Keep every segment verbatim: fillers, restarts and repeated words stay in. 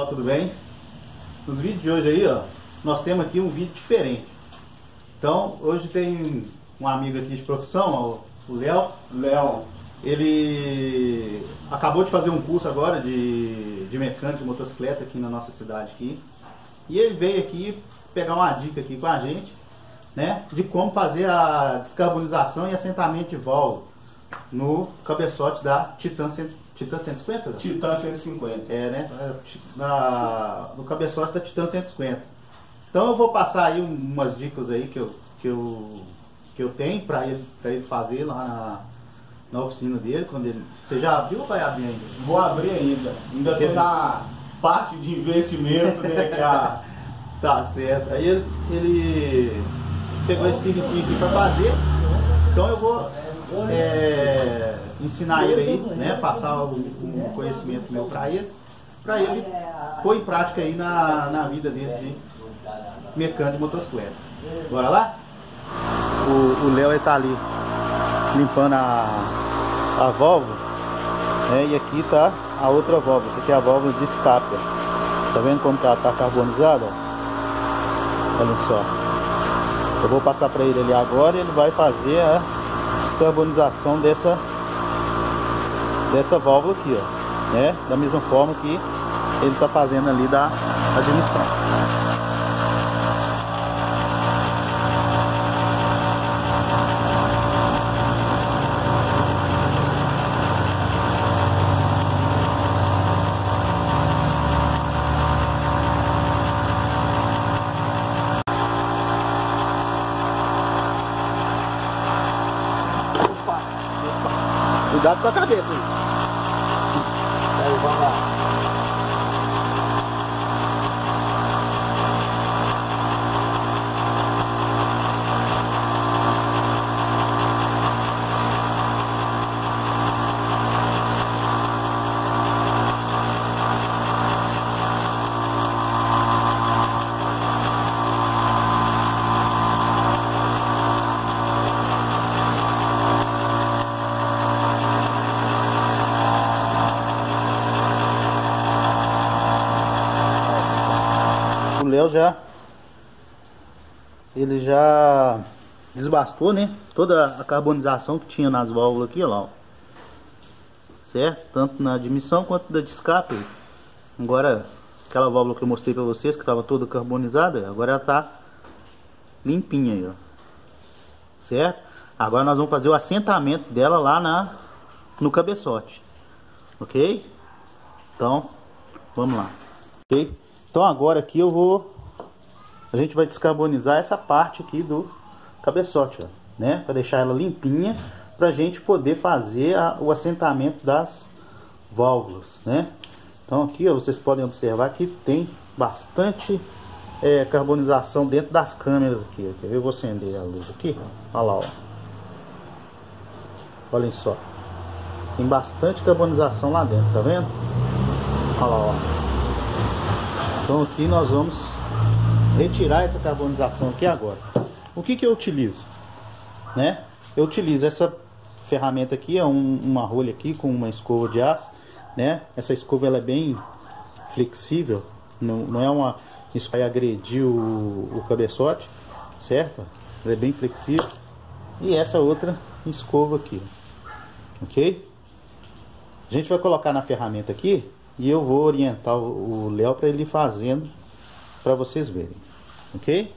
pessoal, tudo bem? Nos vídeos de hoje aí, ó, nós temos aqui um vídeo diferente. Então, hoje tem um amigo aqui de profissão, ó, o Léo. Léo, ele acabou de fazer um curso agora de, de mecânica de motocicleta aqui na nossa cidade aqui. E ele veio aqui pegar uma dica aqui com a gente, né, de como fazer a descarbonização e assentamento de válvula no cabeçote da Titan Titan cento e cinquenta? Titan cento e cinquenta. É, né? Na, no cabeçote da Titan cento e cinquenta. Então eu vou passar aí umas dicas aí que eu, que eu, que eu tenho para ele, pra ele fazer lá na, na oficina dele. Quando ele, você já abriu ou vai abrir ainda? Vou abrir ainda. Ainda estou na parte de investimento, né? Que a... Tá certo. Aí ele, ele pegou esse serviço aqui para fazer. Então eu vou é, ensinar ele aí, né? Passar o, o conhecimento meu para ele, para ele pôr em prática aí na, na vida dele de mecânico de motocicleta. Bora lá? O Léo está ali limpando a, a válvula, né? E aqui tá a outra válvula. Essa aqui é a válvula de escape. Tá vendo como ela tá carbonizada? Olha só. Eu vou passar para ele ali agora e ele vai fazer a descarbonização dessa dessa válvula aqui, ó, né? Da mesma forma que ele está fazendo ali da admissão. Cuidado com a cabeça aí. Aí, vamos lá. O Léo já ele já desbastou, né, toda a carbonização que tinha nas válvulas aqui, ó lá, ó. Certo? Tanto na admissão quanto da de escape. Agora aquela válvula que eu mostrei para vocês que estava toda carbonizada, agora ela tá limpinha aí, ó. Certo? Agora nós vamos fazer o assentamento dela lá na no cabeçote. OK? Então, vamos lá. OK? Então agora aqui eu vou, a gente vai descarbonizar essa parte aqui do cabeçote, ó, né, para deixar ela limpinha, para a gente poder fazer a, o assentamento das válvulas, né. Então aqui, ó, vocês podem observar que tem bastante é, carbonização dentro das câmeras aqui, ó. Quer ver? Eu vou acender a luz aqui, olha lá, ó. Olhem só, tem bastante carbonização lá dentro, tá vendo? Olha lá, ó. Então aqui nós vamos retirar essa carbonização aqui agora. O que que eu utilizo, né? Eu utilizo essa ferramenta aqui, é um, uma rolha aqui com uma escova de aço, né? Essa escova ela é bem flexível, não, não é uma isso vai agredir o, o cabeçote, certo? Ela é bem flexível. E essa outra escova aqui, ok? A gente vai colocar na ferramenta aqui. E eu vou orientar o Léo para ele ir fazendo para vocês verem, ok?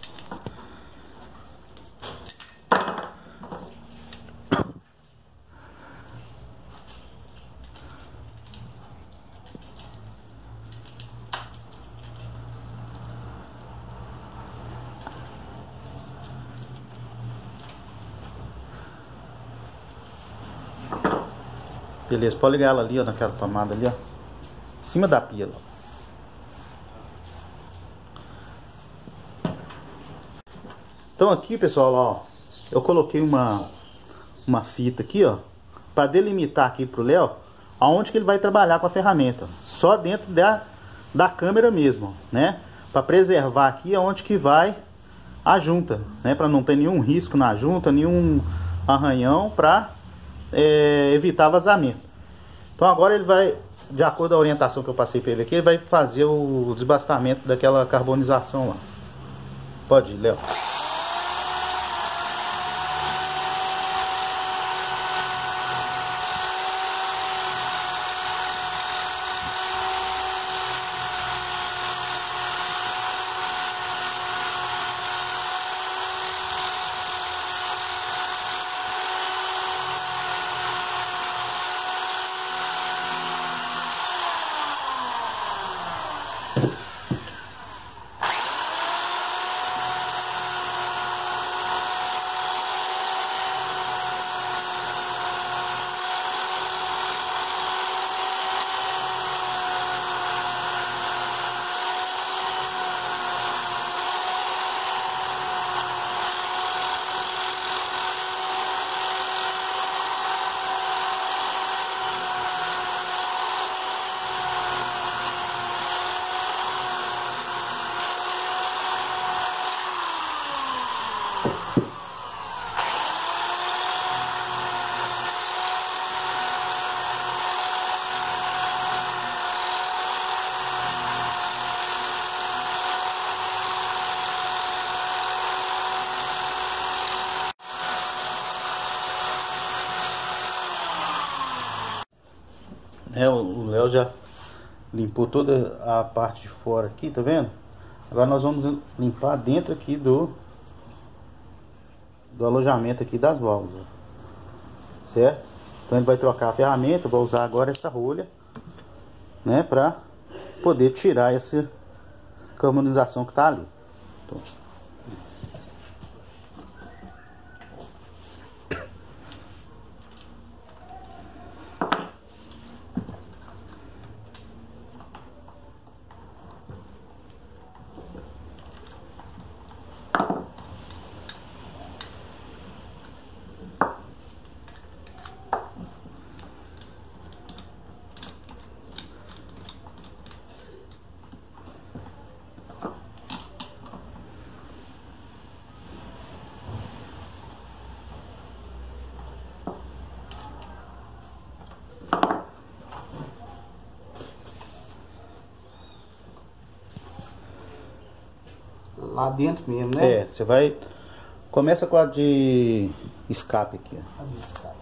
Beleza, pode ligar ela ali, ó, naquela tomada ali, ó. Em cima da pia, ó. Então aqui, pessoal, ó, eu coloquei uma uma fita aqui, ó, para delimitar aqui pro Léo aonde que ele vai trabalhar com a ferramenta, só dentro da da câmera mesmo, né? Para preservar aqui aonde que vai a junta, né? Para não ter nenhum risco na junta, nenhum arranhão, para é, evitar vazamento. Então agora ele vai de acordo com a orientação que eu passei para ele aqui, ele vai fazer o desbastamento daquela carbonização lá. Pode ir, Léo. É, o Léo já limpou toda a parte de fora aqui, tá vendo? Agora nós vamos limpar dentro aqui do do alojamento aqui das válvulas, certo? Então ele vai trocar a ferramenta, vai usar agora essa rolha, né, para poder tirar essa carbonização que tá ali. Então, lá dentro mesmo, né? É, você vai... Começa com a de escape aqui, ó. A de escape.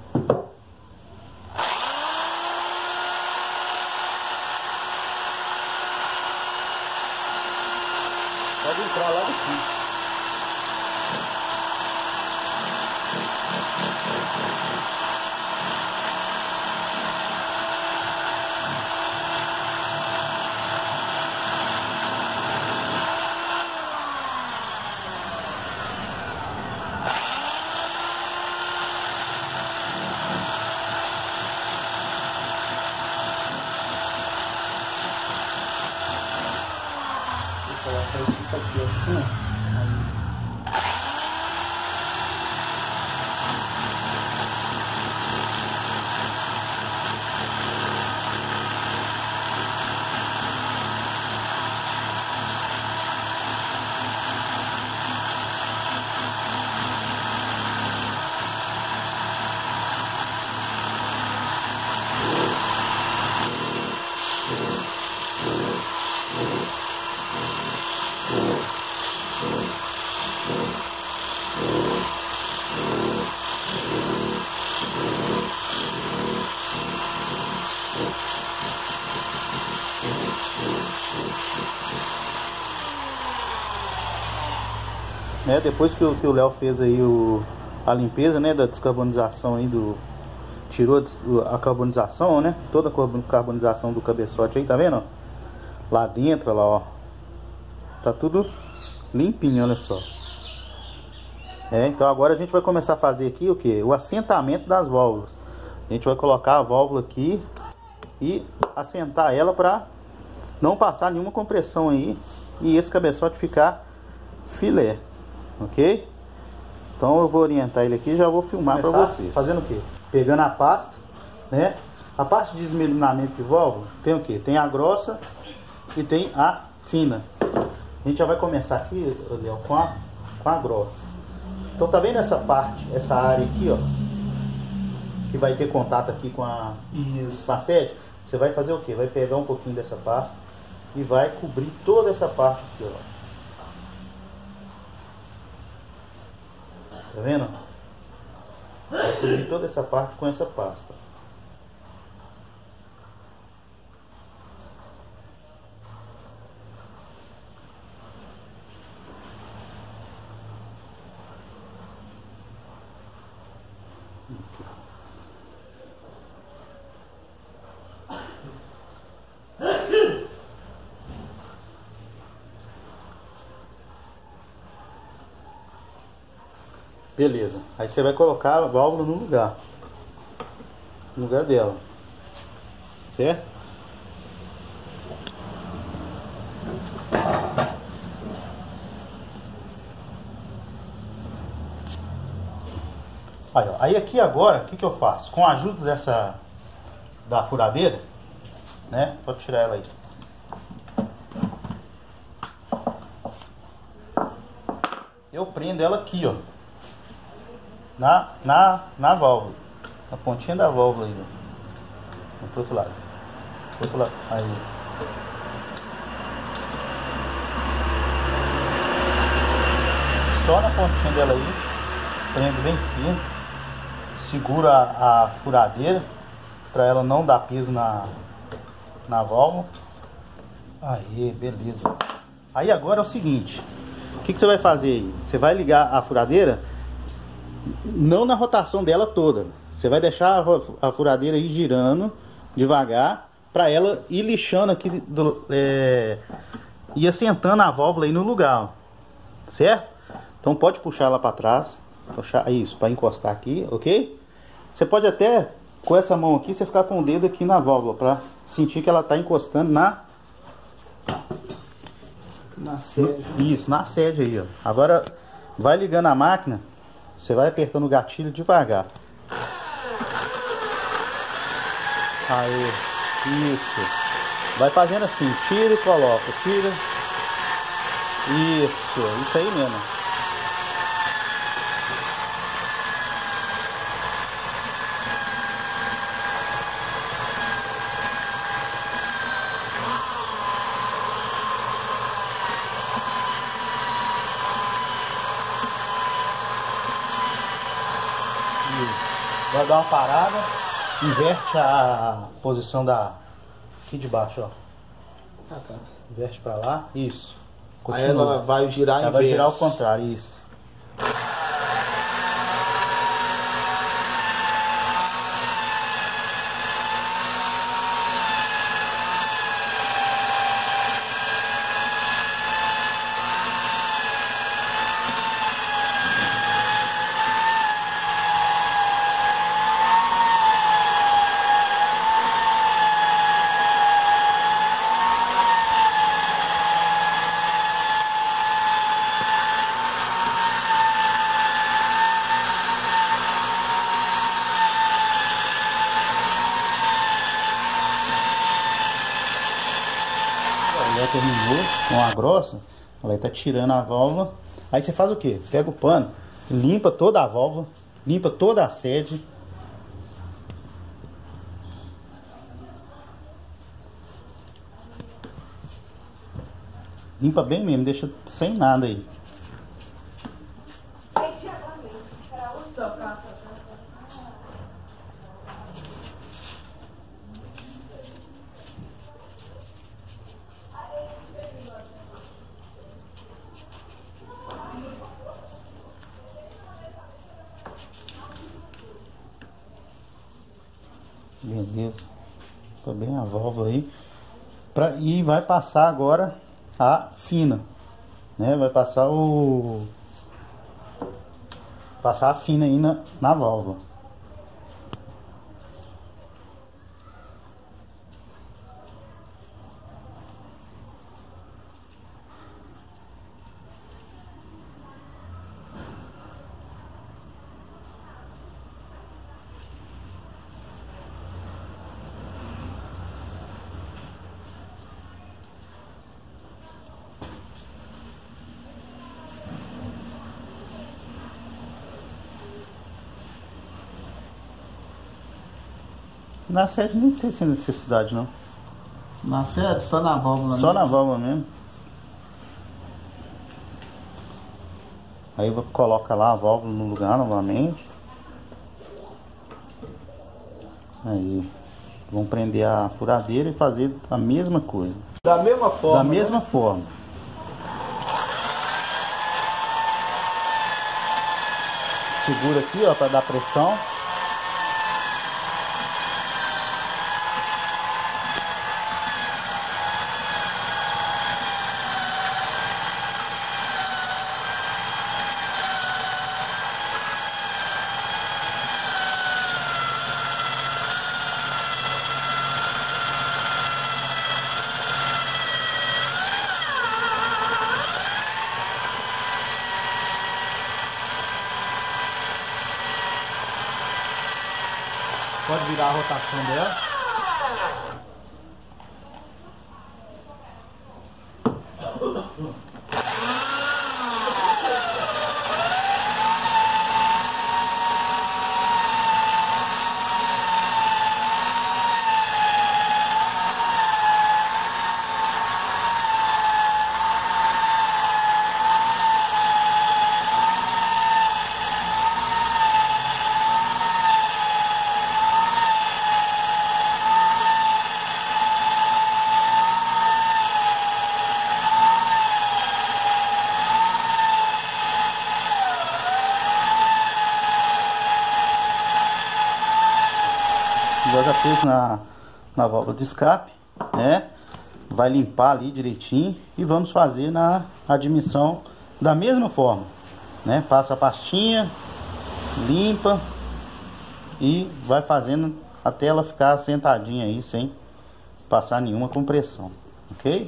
Pode entrar lá daqui. Coloca aí, fica aqui assim, ó. Né, depois que o que o Léo fez aí o, a limpeza, né, da descarbonização aí do... Tirou a carbonização, né? Toda a carbonização do cabeçote aí, tá vendo? Lá dentro, lá, ó. Tá tudo limpinho, olha só. É, então agora a gente vai começar a fazer aqui o que? O assentamento das válvulas. A gente vai colocar a válvula aqui e assentar ela para não passar nenhuma compressão aí e esse cabeçote ficar filé, ok? Então eu vou orientar ele aqui e já vou filmar para vocês. Fazendo o que? Pegando a pasta, né? A parte de desmelinamento de válvula tem o que? Tem a grossa e tem a fina. A gente já vai começar aqui, Léo, com a, com a grossa. Então tá vendo essa parte, essa área aqui, ó, que vai ter contato aqui com a, com a sede? Você você vai fazer o que? Vai pegar um pouquinho dessa pasta e vai cobrir toda essa parte aqui, ó. Tá vendo? Vai cobrir toda essa parte com essa pasta. Beleza, aí você vai colocar a válvula no lugar, no lugar dela, certo? Aí, ó, aí aqui agora, o que que eu faço? Com a ajuda dessa, da furadeira, né? Pode tirar ela aí. Eu prendo ela aqui, ó. Na, na, na válvula, na pontinha da válvula aí, ó. Pro outro lado, pro outro lado, aí. Só na pontinha dela aí, prendo bem firme, segura a, a furadeira, para ela não dar peso na, na válvula. Aí, beleza. Aí agora é o seguinte, o que, que você vai fazer aí? Você vai ligar a furadeira não na rotação dela toda. Você vai deixar a furadeira ir girando devagar para ela ir lixando aqui, do, é, ir assentando a válvula aí no lugar, ó. Certo? Então pode puxar ela para trás, puxar isso para encostar aqui, ok? Você pode até com essa mão aqui você ficar com o dedo aqui na válvula para sentir que ela está encostando na na sede. Isso, na sede aí, ó. Agora vai ligando a máquina. Você vai apertando o gatilho devagar. Aí, isso. Vai fazendo assim, tira e coloca, tira. Isso, isso aí mesmo. Vai dar uma parada, inverte a posição da aqui de baixo, ó. Ah, tá. Inverte pra lá, isso. Continua. Aí ela vai girar ela vai girar ao contrário, isso. Já terminou com a grossa, ela está tirando a válvula. Aí você faz o que? Pega o pano, limpa toda a válvula, limpa toda a sede. Limpa bem mesmo, deixa sem nada aí. Beleza, tá bem a válvula aí. Pra, e vai passar agora a fina, né? Vai passar o passar a fina aí na, na válvula. Na sede não tem essa necessidade não. Na sede, só na válvula. Só mesmo. na válvula mesmo. Aí coloca lá a válvula no lugar novamente. Aí vamos prender a furadeira e fazer a mesma coisa. Da mesma forma. Da mesma né? forma. Segura aqui, ó, para dar pressão. Pode virar a rotação dela. Já fez na, na válvula de escape, né? Vai limpar ali direitinho e vamos fazer na admissão da mesma forma, né? Passa a pastinha, limpa e vai fazendo até ela ficar sentadinha aí sem passar nenhuma compressão, ok?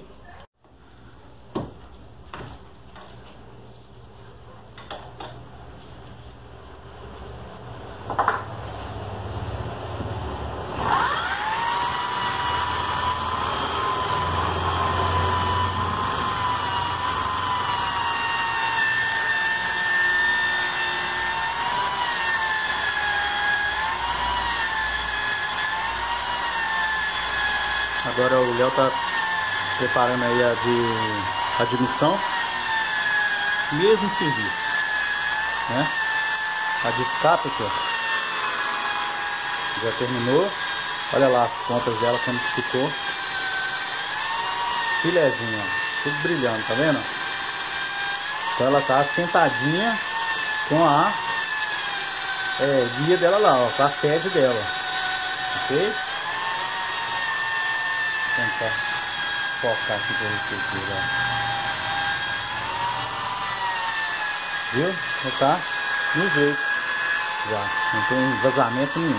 Agora o Léo tá preparando aí a de admissão, mesmo serviço, né? A de escape aqui, ó, já terminou. Olha lá as pontas dela como que ficou, filezinho, ó, tudo brilhando, tá vendo? Então ela tá sentadinha com a é, guia dela lá, ó, com a sede dela, ok? Vou tentar focar aqui pra vocês verem. Viu? Já tá no jeito. Já. Não tem vazamento nenhum.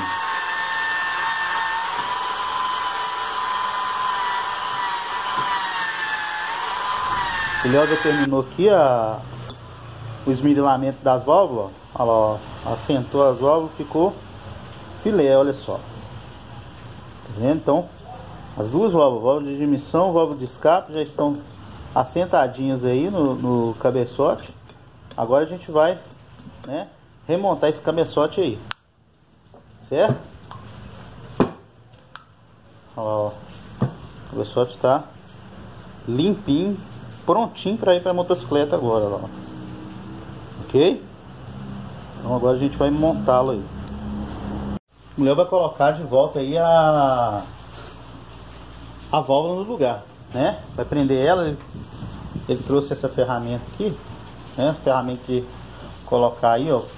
O Léo já terminou aqui a, o esmerilamento das válvulas. Olha lá, ó. Assentou as válvulas, ficou filé, olha só. Tá vendo? Então, as duas válvulas, válvula de admissão, válvula de escape, já estão assentadinhas aí no, no cabeçote. Agora a gente vai, né, remontar esse cabeçote aí, certo? Olha lá, ó. O cabeçote está limpinho, prontinho para ir para a motocicleta agora, ó. Ok? Então agora a gente vai montá-lo aí. O Léo vai colocar de volta aí a a válvula no lugar, né? Vai prender ela. Ele, ele trouxe essa ferramenta aqui, né? Ferramenta de colocar aí, ó,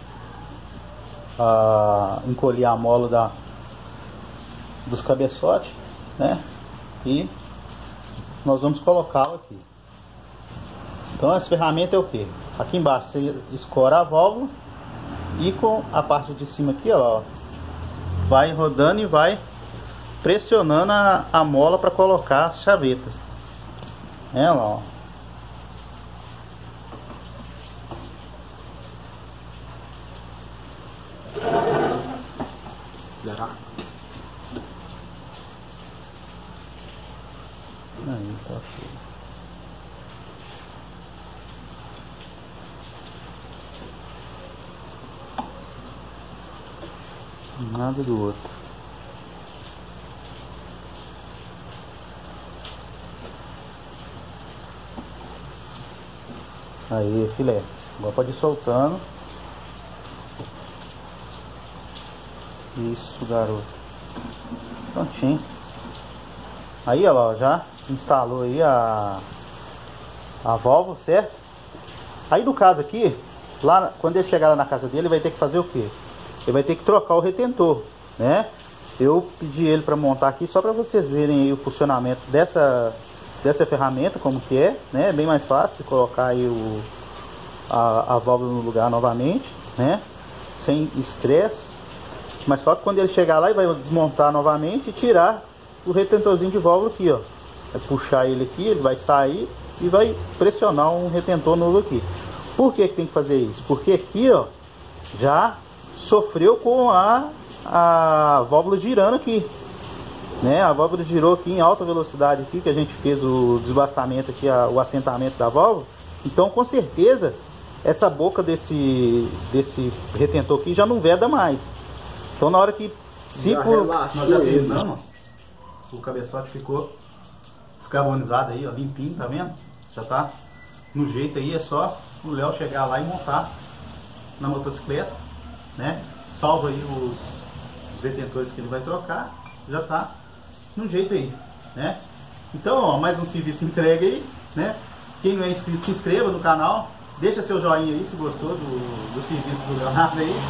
a, encolher a mola da, dos cabeçotes, né? E nós vamos colocá-lo aqui. Então essa ferramenta é o que? Aqui embaixo você escora a válvula e com a parte de cima aqui, ó, vai rodando e vai pressionando a, a mola para colocar as chavetas. É lá, ó. Aí, tá show. Nada do outro. Aí, filé. Agora pode ir soltando. Isso, garoto. Prontinho. Aí, ó, já instalou aí a, a válvula, certo? Aí, no caso aqui, lá, quando ele chegar lá na casa dele, ele vai ter que fazer o quê? Ele vai ter que trocar o retentor, né? Eu pedi ele para montar aqui só para vocês verem aí o funcionamento dessa, dessa ferramenta, como que é, né? É bem mais fácil de colocar aí o, a, a válvula no lugar novamente, né? Sem estresse. Mas só que quando ele chegar lá, ele vai desmontar novamente e tirar o retentorzinho de válvula aqui, ó. Vai puxar ele aqui, ele vai sair e vai pressionar um retentor novo aqui. Por que que tem que fazer isso? Porque aqui, ó, já sofreu com a, a válvula girando aqui, né? A válvula girou aqui em alta velocidade aqui, que a gente fez o desbastamento aqui, a, o assentamento da válvula. Então, com certeza, essa boca desse, desse retentor aqui já não veda mais. Então, na hora que se Já por, relaxou nós já ele. terminamos, ó, o cabeçote ficou descarbonizado aí, ó, limpinho, tá vendo? Já tá no jeito aí, é só o Léo chegar lá e montar na motocicleta, né? Salva aí os, os retentores que ele vai trocar, já tá no jeito aí, né? Então, ó, mais um serviço entregue aí, né? Quem não é inscrito, se inscreva no canal, deixa seu joinha aí se gostou do, do serviço do Leonardo aí.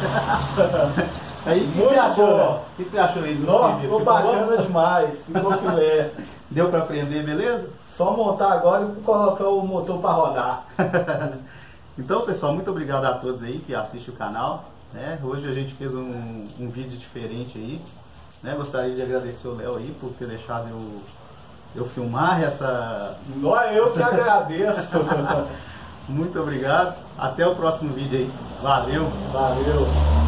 Aí, o que, que você achou, ó? O que, que você achou aí do Nossa, serviço? ficou bacana demais, ficou filé. Deu pra aprender, beleza? Só montar agora e colocar o motor para rodar. Então, pessoal, muito obrigado a todos aí que assistem o canal, né? Hoje a gente fez um, um vídeo diferente aí, né? Gostaria de agradecer o Léo aí por ter deixado eu, eu filmar essa... Não é eu que agradeço. Muito obrigado. Até o próximo vídeo aí. Valeu. Valeu.